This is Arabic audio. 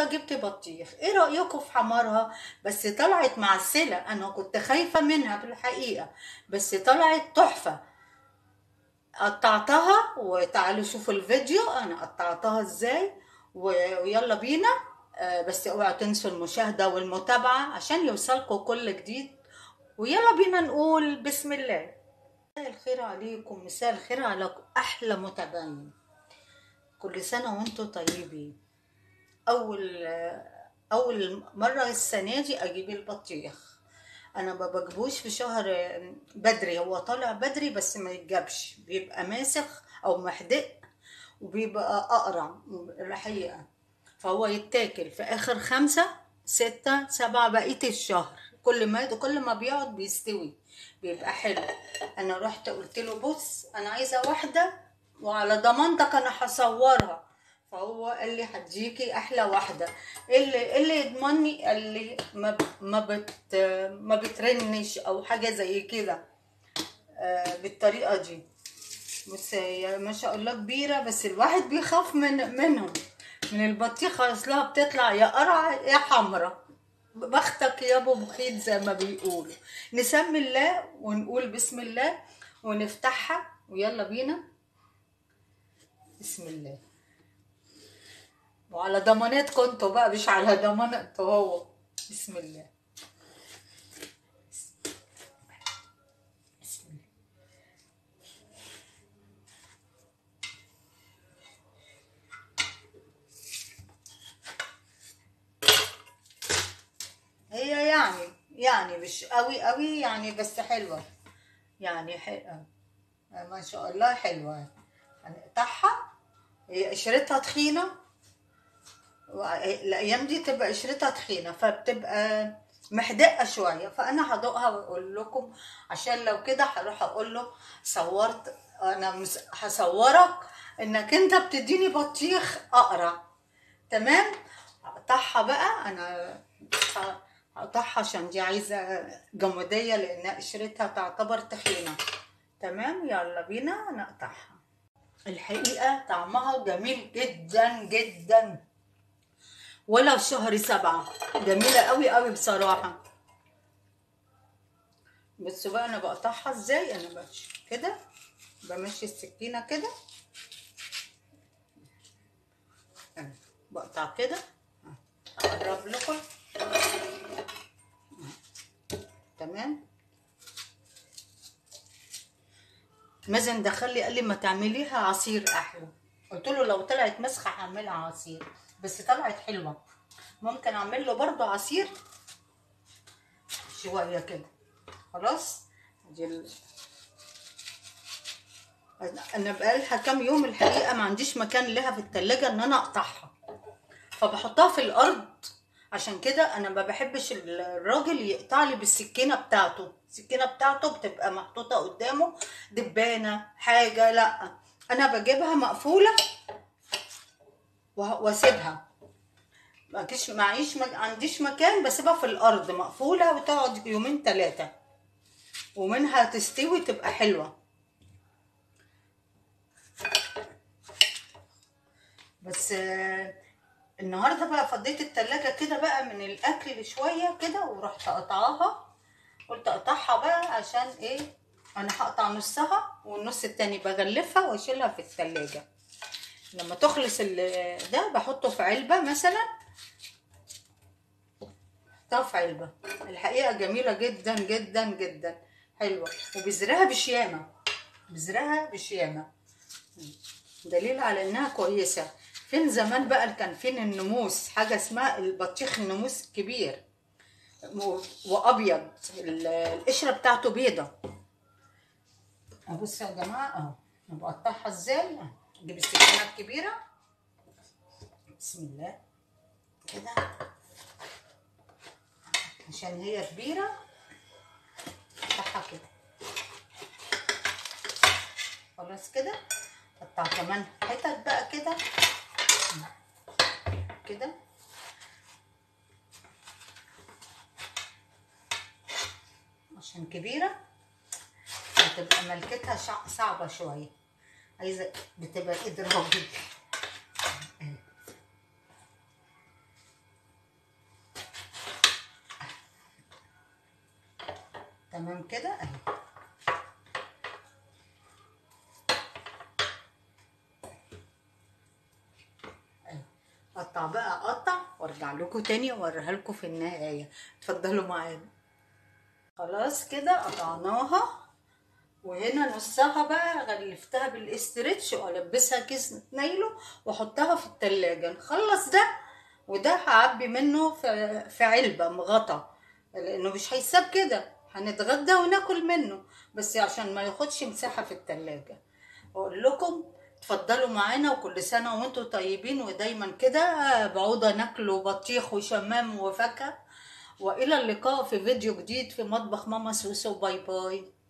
النهارده جبت بطيخ. ايه رأيكم في حمارها؟ بس طلعت معسلة، انا كنت خايفة منها في الحقيقة، بس طلعت تحفة. قطعتها وتعالوا شوفوا الفيديو انا قطعتها ازاي ويلا بينا. بس اوعوا تنسوا المشاهدة والمتابعة عشان يوصلكم كل جديد، ويلا بينا نقول بسم الله. مساء الخير عليكم، مساء الخير على احلى متابعين. كل سنة وانتم طيبين. اول مرة السنة دي اجيب البطيخ. انا ما بجيبوش في شهر بدري، هو طالع بدري بس ما يتجابش، بيبقى ماسخ او محدق وبيبقى اقرع الحقيقة. فهو يتاكل في اخر 5 6 7 بقية الشهر، كل ما بيقعد بيستوي بيبقى حلو. انا رحت قلت له بص انا عايزة واحدة وعلى ضمانتك انا هصورها، فهو قال لي هديكي احلى واحده. اللي يضمني قال لي ما بترنش او حاجه زي كده. بالطريقه دي. بس هي ما شاء الله كبيره، بس الواحد بيخاف منهم، من البطيخه اصلها بتطلع يا قرعه يا حمرا. بختك يا ابو بخيت زي ما بيقولوا. نسمي الله ونقول بسم الله ونفتحها ويلا بينا. بسم الله. وعلى ضمانتكم انتوا بقى، مش على ضمانته هو. بسم الله. بسم الله. هي يعني مش قوي يعني، بس حلوة يعني ما شاء الله حلوة. هنقطعها. هي قشرتها تخينة، الايام دي تبقى قشرتها تخينة فبتبقى محدقة شوية، فانا هدوقها واقول لكم. عشان لو كده هروح اقول له صورت، انا هصورك انك انت بتديني بطيخ اقرع. تمام. هقطعها بقى انا، هقطعها عشان دي عايزة جمودية لان قشرتها تعتبر تخينة. تمام يلا بينا نقطعها. الحقيقة طعمها جميل جدا جدا، ولا في شهر 7. جميلة قوي بصراحة. بس بقى انا بقطعها ازاي، انا بمشي كده، بمشي السكينة كده، بقطع كده. اقرب لكم. تمام. مازن دخل لي قال لي ما تعمليها عصير احلى، قلت له لو طلعت مسخه هعملها عصير، بس طلعت حلوه. ممكن اعمل له برضو عصير شويه كده. خلاص. انا بقالها كام يوم الحقيقه ما عنديش مكان لها في التلاجة ان انا اقطعها، فبحطها في الارض. عشان كده انا ما بحبش الراجل يقطع لي بالسكينه بتاعته. السكينه بتاعته بتبقى محطوطه قدامه دبانه حاجه، لا انا بجيبها مقفوله واسيبها. ما عنديش مكان، بسيبها في الارض مقفوله وتقعد يومين 3 ومنها تستوي تبقى حلوه. بس النهارده بقى فضيت التلاجة كده بقى من الاكل شويه كده ورحت قطعاها. قلت اقطعها بقى عشان ايه، انا هقطع نصها والنص التاني بغلفها واشيلها في التلاجة. لما تخلص ده بحطه في علبة مثلا. احطها في علبة. الحقيقة جميلة جدا جدا جدا، حلوة وبذرها بشيامة. بذرها بشيامة دليل على انها كويسة. فين زمان بقى كان فين النموس، حاجة اسمها البطيخ النموس الكبير وابيض، القشرة بتاعته بيضة. بصوا يا جماعة اهو انا بقطعها ازاي. اجيب السكينة الكبيرة. بسم الله كده عشان هي كبيرة. اقطعها كده. خلاص كده. اقطع كمان حتت بقى كده كده. عشان كبيرة هتبقى ملكتها صعبة شوية، عايزة بتبقى ايد راجل. تمام كده اهي. اقطع بقى، اقطع وارجع لكم تاني واوريها لكم في النهايه. اتفضلوا معانا. خلاص كده قطعناها، وهنا نصها بقى غلفتها بالاسترتش والبسها كيس نايلو واحطها في التلاجة. نخلص ده، وده هعبي منه في علبة مغطى، لانه مش هيساب كده، هنتغدى وناكل منه، بس عشان ما ياخدش مساحة في التلاجة. اقول لكم اتفضلوا معانا، وكل سنة وانتم طيبين، ودايما كده بعوضة ناكلوا بطيخ وشمام وفاكهة. والى اللقاء في فيديو جديد في مطبخ ماما سوسو. باي باي.